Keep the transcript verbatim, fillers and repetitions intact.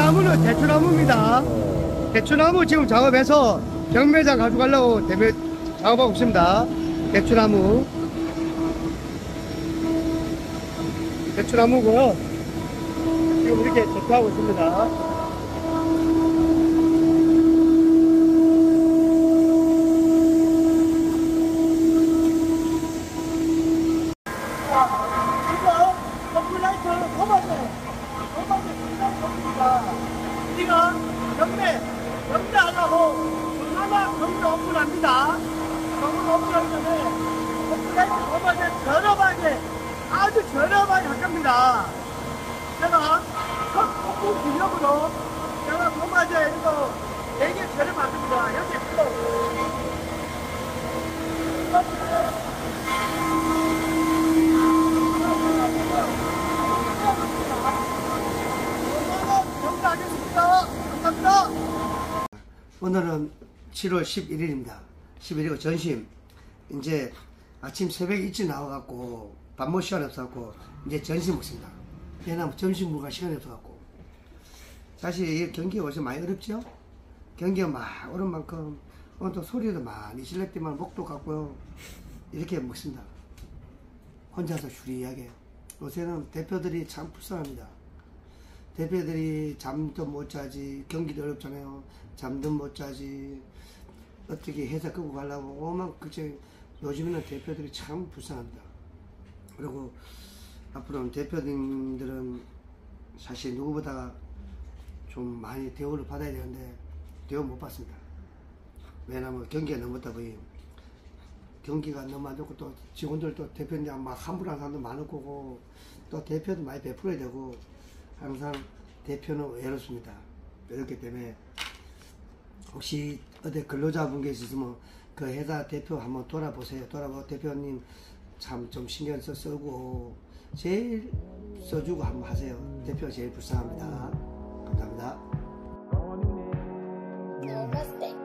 나무는 대추나무입니다. 대추나무 지금 작업해서 경매장 가져가려고 대매 작업하고 있습니다. 대추나무. 대추나무고요. 지금 이렇게 접하고 있습니다. 우리가 경매, 경매 안 하고 그나마 경매 오픈합니다. 경매 오픈하기 전에 오픈라이트 고마제 저렴하게, 아주 저렴하게 할 겁니다. 제가 첫 공부 기념으로 제가 고마제 이거 되게 저렴합니다. 여기 또 오늘은 칠월 십일일입니다. 십일일이고 전심. 이제 아침 새벽 일찍 나와갖고 밥 먹을 시간이 없어갖고 이제 전심 먹습니다. 왜냐면 점심 먹을 시간이 없어갖고. 사실 경기가 벌써 많이 어렵죠? 경기가 막 어려운 만큼 오늘 또 소리도 많이 질릴 때만 목도 같고요. 이렇게 먹습니다. 혼자서 슈리하게. 요새는 대표들이 참 불쌍합니다. 대표들이 잠도 못 자지, 경기도 어렵잖아요. 잠도 못 자지, 어떻게 회사 끌고 가려고 오만 그저 요즘에는 대표들이 참 불쌍합니다. 그리고 앞으로는 대표님들은 사실 누구보다 좀 많이 대우를 받아야 되는데 대우 못 받습니다. 왜냐하면 경기가 너무 더워요. 경기가 너무 안 좋고 또 직원들도 대표님 막 함부로 하는 사람도 많을 거고 또 대표도 많이 베풀어야 되고 항상 대표는 외롭습니다. 그렇기 때문에 혹시 어디 근로자분 계시면 그 회사 대표 한번 돌아보세요. 돌아보고 대표님 참 좀 신경 써 쓰고 제일 써주고 한번 하세요. 대표 제일 불쌍합니다. 감사합니다. Namaste.